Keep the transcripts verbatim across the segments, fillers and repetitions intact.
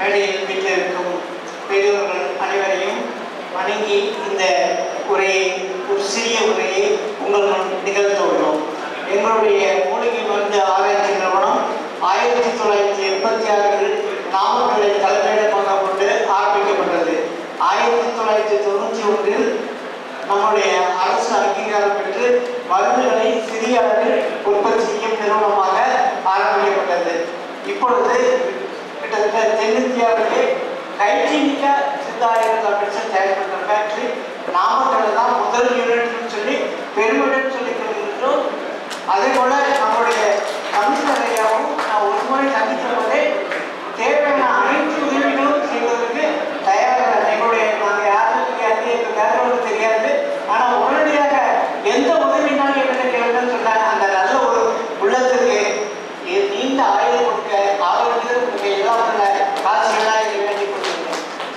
மேடையில் வீட்டிலிருக்கும் பெரியவர்கள் அனைவரையும் வணங்கி இந்த உரையை ஒரு சிறிய உரையை உங்கள் முன் நிகழ்த்த உள்ளோம். எங்களுடைய மூலிகை மருந்து ஆராய்ச்சி நிறுவனம் ஆயிரத்தி தொள்ளாயிரத்தி எண்பத்தி ஆறில் நாமக்கலை தலைமையிடமாக கொண்டு ஆரம்பிக்கப்பட்டது. ஆயிரத்தி தொள்ளாயிரத்தி தொண்ணூற்றி ஒன்றில் நம்முடைய அரசு அங்கீகாரம் பெற்று மருந்துகளை சிறிய அளவில் உற்பத்தி செய்யும் நிறுவனமாக ஆரம்பிக்கப்பட்டது. இப்பொழுது கிட்டத்தட்ட தென்னிந்தியாவிலே கைஜீனிக்கா சித்தாயுர்வேத மெடிசன் தயார் பண்ணுற ஃபேக்டரி நாமக்கல்ல தான் முதல் யூனிட்னு சொல்லி பெருமையுடன் சொல்லி கொண்டிருக்கிறோம். அதே போல நம்முடைய கமிஷனர் ஐயாவும் நான் ஒரு முறை சந்தித்த போதே தேவையான அனைத்து உதவிகளும் செய்வதற்கு தயாராக எங்களுடைய நாங்கள் யாரும் தெரியாது, எங்கள் பேரவர்களுக்கு தெரியாது. ஆனால் உடனடியாக எந்த உதவினாலும் என்ன கேளுங்கன்னு சொன்னாங்க. அந்த நல்ல ஒரு உள்ளத்திற்கு நீண்ட ஆயுள் கொடுக்க ஆரோக்கியம் கொடுக்க எல்லாம் உள்ள காசுகளாக இதை வேண்டி கொடுத்துருக்கோம்.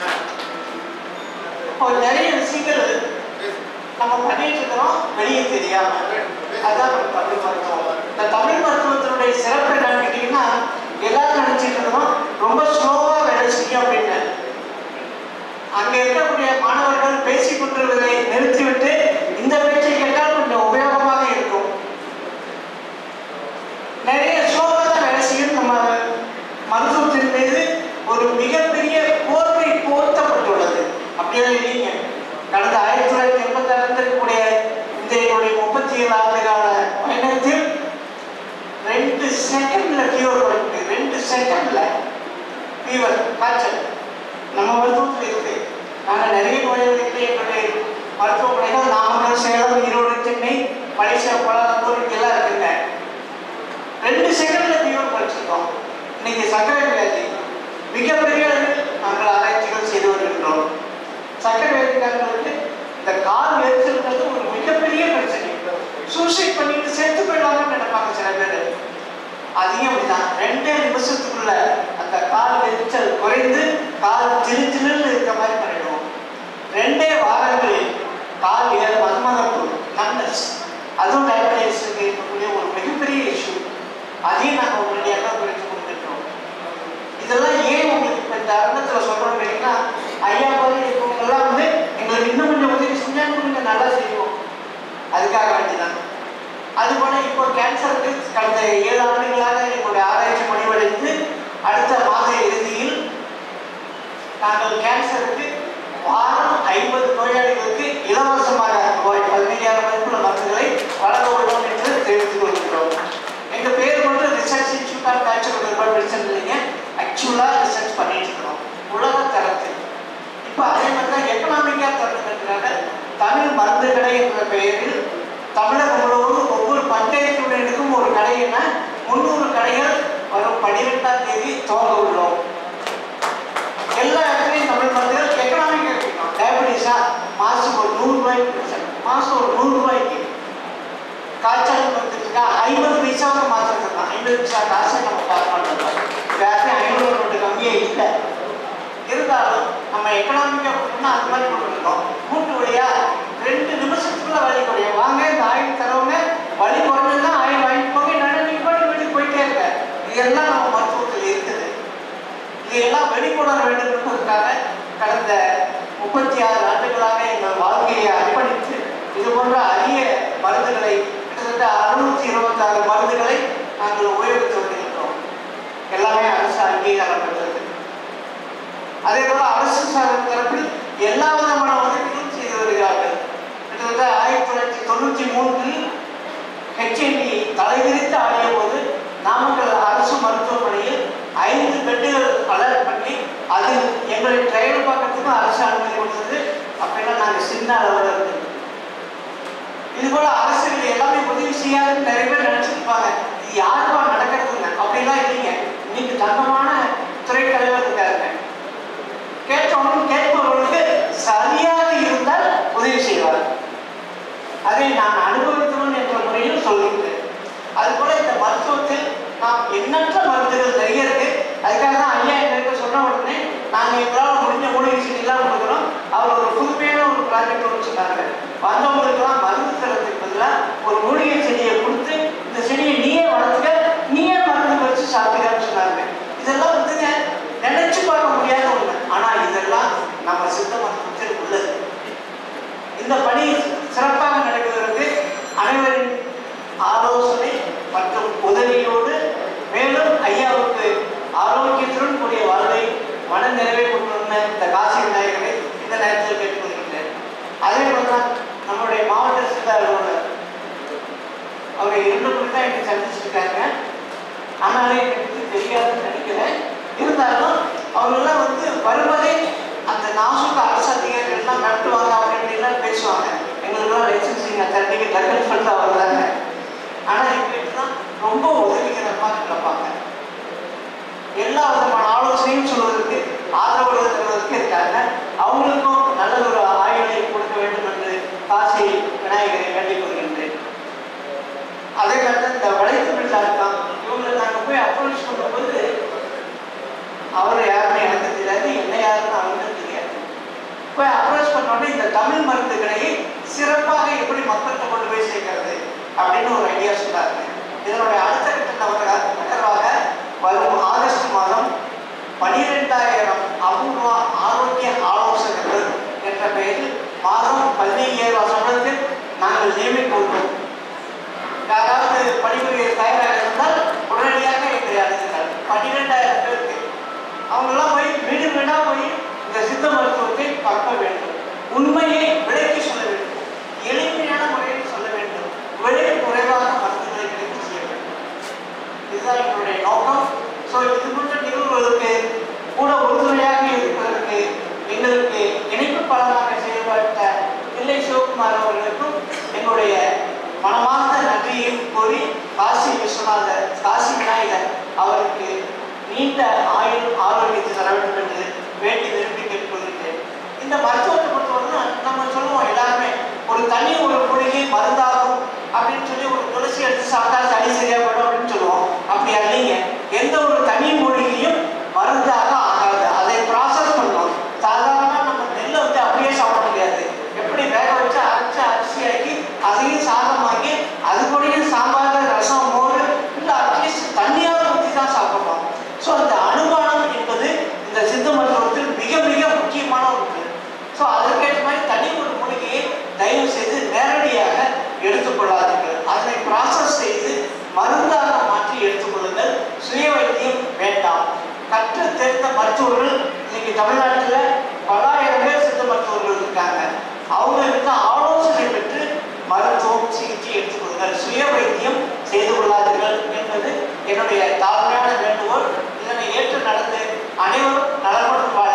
இப்போ நிறைய விஷயங்கள் நம்ம பண்ணிட்டு இருக்கிறோம் வெளியே தெரியாம. அதுதான் நம்ம தமிழ் மருத்துவம். இந்த தமிழ் மருத்துவத்தினுடைய சிறப்பு என்னன்னு கேட்டீங்கன்னா, எல்லாரும் நினைச்சிட்டு இருக்கிறோம் ரொம்ப ஸ்லோவா வேலை செய்யும் அப்படின்னு. அங்க இருக்கக்கூடிய மாணவர்கள் பேசிக் கொண்டிருவதை நிறுத்திவிட்டு இந்த பேச்சை கேட்டால் கொஞ்சம் உபயோகமாக இருக்கும். நிறைய ஸ்லோவா தான் வேலை செய்யும். நம்ம மருத்துவத்தின் மீது ஒரு மிகப்பெரிய போர்வை போர்த்தப்பட்டுள்ளது. அப்படியே இல்லைங்க. கடந்த ஆயிரத்தி தொள்ளாயிரத்தி எண்பத்தி ஆறு இருக்கக்கூடிய இந்த என்னுடைய முப்பத்தி ஏழு ஆண்டு கால பயணத்தில் ரெண்டு செகண்ட்ல கியூர் பண்ணிட்டு ரெண்டு செகண்ட்ல ஃபீவர் காய்ச்சல் நம்ம மருத்துவத்தில் இருக்கு. நாங்கள் நிறைய நோயாளிகளே எங்களுடைய மருத்துவமனைகள் நாமக்கல், சேலம், ஈரோடு, சென்னை, மலேசியா, கோலாலம்பூர் எல்லாம் இருக்குங்க. ரெண்டு செகண்ட்ல ஃபீவர் படிச்சிருக்கோம். இன்னைக்கு சர்க்கரை வியாதி மிகப்பெரிய அளவில் நாங்கள் ஆராய்ச்சிகள் செய்து வருகின்றோம். சர்க்கரை வியாதிக்காரர்களுக்கு இந்த கால் எரிச்சல்ன்றது ஒரு மிகப்பெரிய பிரச்சனை. சூசைட் பண்ணிட்டு செத்து போயிடலாம்னு நினைப்பாங்க சில பேர். அதையும் அப்படிதான் ரெண்டே நிமிஷத்துக்குள்ள அந்த கால் எரிச்சல் குறைந்து கால் ஜிலு ஜிலுன்னு இருக்கிற மாதிரி பண்ணிடுவோம். ரெண்டே வாரங்களில் கால் ஏழு மதுமதப்பு நம்னஸ், அதுவும் டயபெட்டிஸ்க்கு இருக்கக்கூடிய ஒரு மிகப்பெரிய இஷ்யூ. அதையும் நாங்கள் உடனடியாக குறைத்து கொடுத்துட்டோம். இதெல்லாம் ஏன் உங்களுக்கு இப்போ இந்த அரங்கத்தில் சொல்கிறோம்னு கேட்டீங்கன்னா, ஐயா போல இருக்கவங்கெல்லாம் வந்து எங்களுக்கு இன்னும் கொஞ்சம் உதவி செஞ்சால் கொஞ்சம் நல்லா செய்வோம். அதுக்காக வேண்டிதான். அதுபோல இப்போ கேன்சருக்கு கடந்த ஏழு ஆண்டுகளாக எங்களுடைய ஆராய்ச்சி முடிவடைந்து அடுத்த மாத இறுதியில் நாங்கள் கேன்சருக்கு வாரம் ஐம்பது நோயாளிகளுக்கு இலவசமாக ரூபாய் பதினைஞ்சாயிரம் மதிப்புள்ள மருந்துகளை வழங்க உள்ளோம் என்று தெரிவித்துக் கொள்கிறோம். எங்கள் பேர் மட்டும் research institute of natural medicine இல்லைங்க, ஆக்சுவலாக ரிசர்ச் பண்ணிட்டு இருக்கிறோம் உலக தரத்தில். இப்போ அதே மாதிரி தான் எக்கனாமிக்காக தரணுங்கிறதுனால தமிழ் மருந்து கடை என்ற பெயரில் தமிழகம் முழுவதும் ஒவ்வொரு பஞ்சாயத்து யூனியனுக்கும் ஒரு கடைன்னா முன்னூறு கடைகள் வரும் பன்னிரெண்டாம் தேதி துவங்க உள்ளோம். எல்லா இடத்துலையும் தமிழ் மருந்துகள் எக்கனாமிக் இருக்கணும். டயபெட்டிஸா மாதம் ஒரு நூறு ரூபாய்க்கு மாதம் ஒரு நூறு ரூபாய்க்கு காய்ச்சல் மருந்துக்கா ஐம்பது பைசாவுக்கு மாத்திரம் தான். ஐம்பது பைசா காசை நம்ம பார்க்க மாட்டோம். யாருக்கும் ஐநூறு நோட்டு கம்மியே இல்லை. இருந்தாலும் நம்ம எக்கனாமிக்காக கொடுத்தோம்னா அந்த மாதிரி கொடுத்துருக்கோம். மூட்டு வழியா ரெண்டு நிமிஷத்துக்குள்ள வலி குறையும். வாங்க இந்த ஆயில் தரவங்க வலி குறைஞ்சதுன்னா ஆயில் வாங்கிட்டு போங்க, நடந்து பாட்டு வீட்டுக்கு போயிட்டே இருக்க. இதெல்லாம் நம்ம மருத்துவத்தில் இருக்குது. இதையெல்லாம் வெளிக்கொணர வேண்டும் என்பதற்காக கடந்த முப்பத்தி ஆறு ஆண்டுகளாக எங்கள் வாழ்க்கையை அர்ப்பணித்து இது போன்ற அரிய மருந்துகளை கிட்டத்தட்ட அறுநூத்தி இருபத்தி ஆறு மருந்துகளை நாங்கள் உபயோகித்து வருகின்றோம். எல்லாமே அரசு அங்கீகாரம் பெற்றது. அதே போல அரசு தரப்பில் எல்லா விதமான உதவிகளும் செய்து வருகிறார்கள். கிட்டத்தட்ட ஆயிரத்தி தொள்ளாயிரத்தி தொண்ணூற்றி மூன்றில் ஹெச்ஐவி தலைவிரித்து ஆடிய போது நாமக்கல் அரசு மருத்துவமனையில் ஐந்து பெட்டுகள் அலர்ட் பண்ணி அதில் எங்களை ட்ரையல் பார்க்கறதுக்கும் அரசு அனுமதி கொடுத்தது. அப்படின்னா நாங்கள் சின்ன அளவில் இருந்தது. இது போல அரசுகள் எல்லாமே உதவி செய்யாதுன்னு நிறைய பேர் நினைச்சிருப்பாங்க. இது யாருப்பா நடக்கிறதுங்க அப்படிலாம் இல்லைங்க. இன்னைக்கு தங்கமான துறை தலைவர் இருக்காருங்க. கேட்டவனும் கேட்பவர்களுக்கு சரியாக இருந்தால் உதவி செய்வார். அதை நான் அனுபவித்தவன் என்ற முறையில் சொல்லியிருக்கேன். அதுபோல இந்த மருத்துவத்தில் நாம் எண்ணற்ற மருந்துகள் நிறைய இருக்கு. அதுக்காக தான் ஐயா எங்களுக்கு சொன்ன உடனே நாங்கள் எங்களால் முடிஞ்ச மூலிகை செடியெல்லாம் கொடுக்குறோம். அவர் ஒரு புதுமையான ஒரு ப்ராஜெக்ட் ஒன்று சொன்னாங்க. வந்தவங்களுக்கெல்லாம் மருந்து தரத்துக்கு பதிலாக ஒரு மூலிகை செடியை கொடுத்து இந்த செடியை நீயே வளர்த்துக்க, நீயே மருந்து வச்சு சாப்பிடுறான்னு சொன்னாங்க. இதெல்லாம் வந்துங்க நினைச்சு பார்க்க இந்த பணி சிறப்பாக நடப்பதற்கு அனைவரின் ஆலோசனை மற்றும் உதவியோடு மேலும் ஐயாவுக்கு ஆரோக்கியத்துடன் கூடிய வாழ்வை மன நிறைவை கொண்டுள்ள இந்த காசி விநாயகரை இந்த நேரத்தில் கேட்டுக்கொள்கின்றேன். அதே போலதான் நம்முடைய மாவட்ட சித்த அலுவலர் அவரை இரண்டு முறை தான் எனக்கு சந்திச்சிருக்காங்க. ஆனாலே எனக்கு தெரியாதுன்னு நினைக்கிறேன். இருந்தாலும் அவங்கெல்லாம் வந்து வருவதே அந்த நாசுக்கு அரசு அதிகாரிகள் எல்லாம் நடத்துவாங்க, அவங்க எப்படிலாம் பேசுவாங்க. எங்களுக்கெல்லாம் லைசன்சிங் சர்டிஃபிகேட் லெக்கல் சொல்லிட்டு அவர் தாங்க. ஆனால் எங்களுக்கு தான் ரொம்ப உதவிகரமாக கிடப்பாங்க. எல்லா விதமான ஆலோசனையும் சொல்வதற்கு ஆதரவு இருக்கிறதுக்கு இருக்காங்க. அவங்களுக்கும் நல்ல ஒரு ஆயுளை கொடுக்க வேண்டும் என்று காசி விநாயகரை வேண்டிக் கொள்கின்றேன். அதே மாதிரி இந்த வலைத்தமிழ் இருக்கான் இவங்களை நாங்கள் போய் அப்ரோச் பண்ணும்போது அவர் யாருன்னு எனக்கு தெரியாது, என்ன யாருன்னு அவங்களுக்கு தெரியாது. போய் அப்ரோச் பண்ணோடனே இந்த தமிழ் மருந்துகளை சிறப்பாக எப்படி மக்கள்கிட்ட கொண்டு போய் சேர்க்கிறது அப்படின்னு ஒரு ஐடியா சொன்னாங்க. இதனுடைய அடுத்த கட்ட நகர்வாக வரும் ஆகஸ்ட் மாதம் பனிரெண்டாயிரம் அபூர்வ ஆரோக்கிய ஆலோசகர்கள் என்ற பெயரில் மாதம் பதினைஞ்சாயிரம் சம்பளத்தில் நாங்கள் நியமிக்கொள்வோம். யாராவது பணிபுரிய தயாராக இருந்தால் உடனடியாக எங்களை அழைத்தார். பன்னிரெண்டாயிரம் பேருக்கு அவங்கெல்லாம் போய் வீடு வீடா போய் இந்த சித்த மருத்துவத்தை கற்க வேண்டும். உண்மையை விலைக்கு சொல்ல வேண்டும், எளிமையான முறையில் சொல்ல வேண்டும், விலை குறைவாக மருந்துகளை கிடைக்க செய்ய வேண்டும். இதுதான் எங்களுடைய நோக்கம். ஸோ இது போன்ற நிகழ்வுகளுக்கு கூட உறுதுணையாக இருப்பதற்கு எங்களுக்கு இணைப்பு பலனாக செயல்பட்ட தில்லை சிவகுமார் அவர்களுக்கும் எங்களுடைய மனமார்ந்த நன்றியையும் கோரி காசி விஸ்வநாதர் காசி விநாயகர் அவருக்கு நீண்ட ஆயுள் ஆரோக்கியத்தை தர வேண்டும் என்று வேண்டி விரும்பி கேட்டுக்கொள்கிறேன். இந்த மருத்துவத்தை பொறுத்தவரை நம்ம சொல்லுவோம் எல்லாருமே ஒரு தனி ஒரு மூலிகை மருந்தாகும் அப்படின்னு சொல்லி ஒரு துளசி எடுத்து சாப்பிட்டா சளி சரியா போயிடும் அப்படின்னு சொல்லுவோம். அப்படி இல்லைங்க, எந்த ஒரு தனி மூலிகையும் மருந்தாக ஆகாது. அதை ப்ராசஸ் பண்ணணும். சாதாரணமாக நம்ம நெல்லை வந்து அப்படியே சாப்பிட முடியாது. எப்படி வேக வச்சு அரைச்சி அரிசியாக்கி அதையும் சாதமாக்கி அது கூடயும் சாம்பார் ரசம் மோர் இல்லை அட்லீஸ்ட் தண்ணியாக ஊற்றி தான் சாப்பிட்றோம். ஸோ அந்த அனுமானம் என்பது இந்த சித்த மருத்துவத்தில் மிக மிக முக்கியமான ஒன்று. ஸோ அதற்கேற்ற மாதிரி தனி ஒரு மூலிகையை தயவு செய்து நேரடியாக எடுத்துக்கொள்ளாதீர்கள். அதனை ப்ராசஸ் செய்து மருந்தாக மாற்றி எடுத்துக்கொள்ளுங்கள். சுய வைத்தியம் வேண்டாம். கற்று தெரிந்த மருத்துவர்கள் இன்னைக்கு தமிழ்நாட்டில் பலாயிரம் பேர் சித்த மருத்துவர்கள் இருக்காங்க. அவங்களுக்கு ஆலோசனை பெற்று மருத்துவம் சிகிச்சை எடுத்துக்கொள்ளுங்கள். சுய வைத்தியம் செய்து கொள்ளாதீர்கள் என்பது என்னுடைய தாழ்மையான வேண்டுகோள். இதனை ஏற்று நடந்து அனைவரும் நலமுடன் வாழ